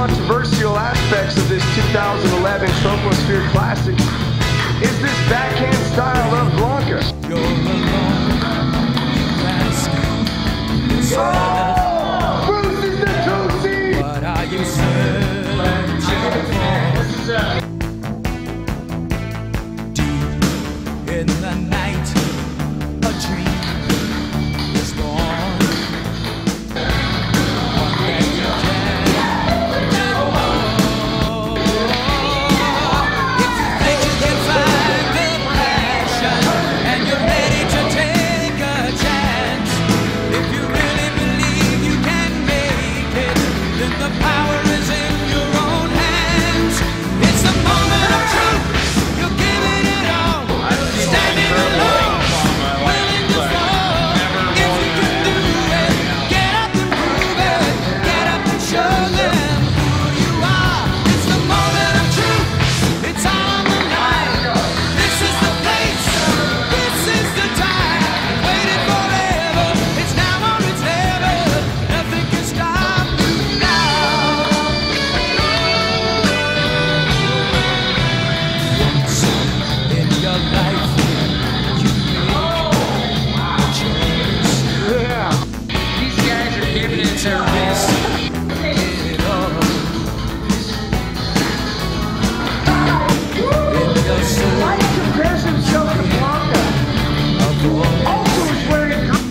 controversial aspects of this 2011 Troposphere Classic is this backhand style of Blanca. You're alone, Oh, Bruce is the 2C! what are you searching for? Deep in the night, a dream is born. One that you can't ignore. If you think you can find the passion and you're ready to take a chance, if you really believe you can make it, then the power is in your own hands. It's the moment of truth. You're giving it all, standing alone, willing to fall. If you can do it, get up and prove it. Get up and show them who you are. It's the moment of truth. It's all on the line. This is the place. This is the time. Waited forever. It's now or it's never. Nothing can stop you now. Once in your life, you make a choice. Yeah. These guys are giving it their best. It all in your soul. Why he compares himself to Blanca? Also, he's wearing green.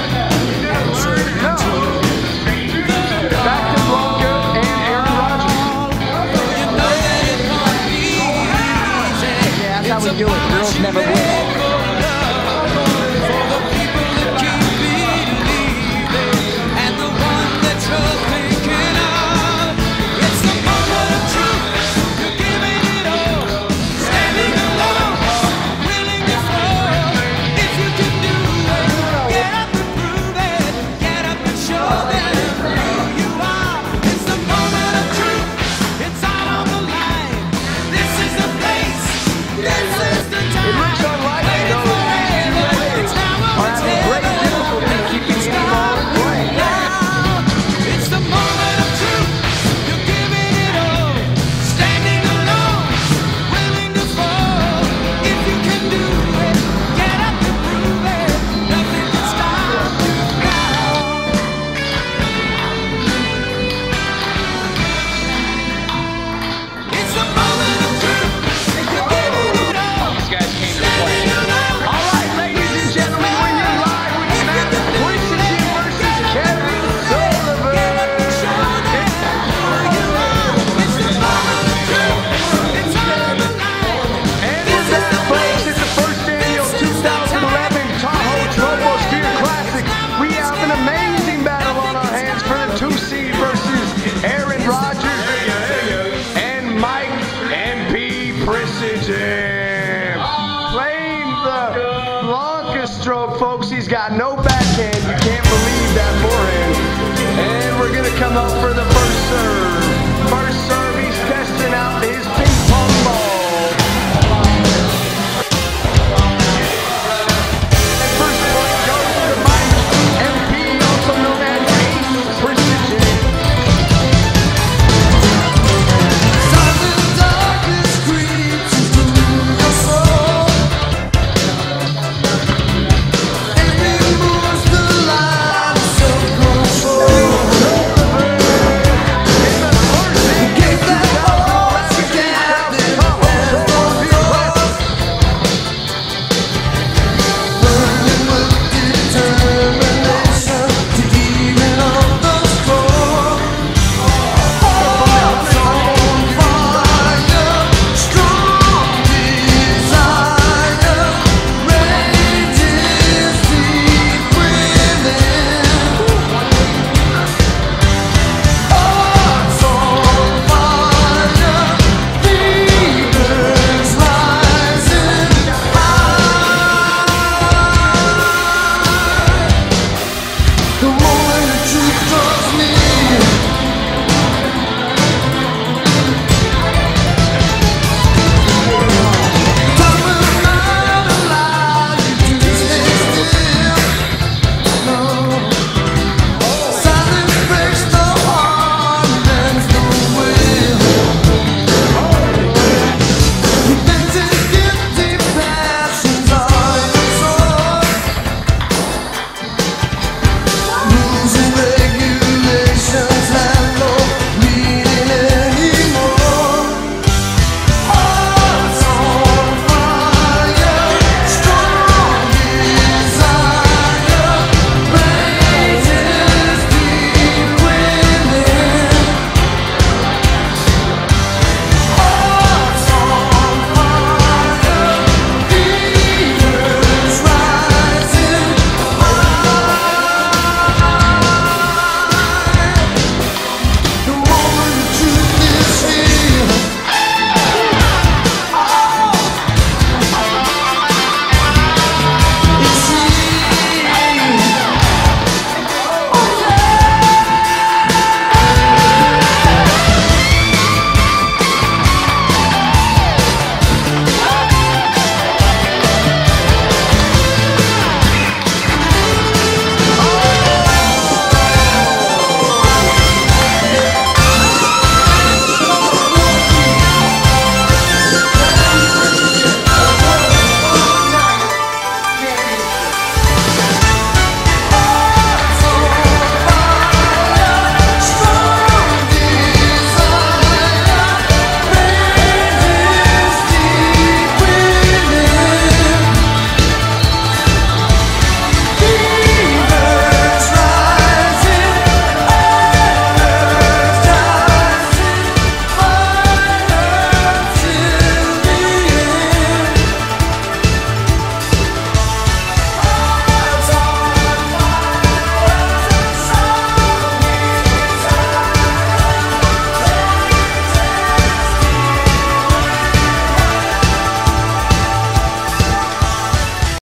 Back to Blanca and Aaron Rodgers. You know that it won't be easy. Yeah, that's how we do it. Girls never win. For the people that keep believing and the one that you're thinking of. It's the moment of truth. You're giving it all, standing alone, willing to fall. If you can do it, get up and prove it. Get up and show them who you are. It's the moment of truth. It's all on the line. This is the place. This is the time. It looks unlikely, though, that these two ladies are having great difficulty keeping the ball in play. It's the moment of truth. You're giving it all, standing alone, willing to fall. If you can do it, get up and prove it. Nothing can stop you now. It's the moment of truth. You're giving it all. These guys came to play. All right, ladies and gentlemen, when you're live with the match, Quincy versus Kevin Sullivan. And we're back, folks. It's the first annual 2011 Tahoe Troposphere Classic. We have an amazing battle on our hands for the 2C versus Aaron Rodgers and Mike MP Precision. Playing the Blanca stroke, folks. He's got no backhand. You can't believe that forehand. And we're going to come up for the first serve.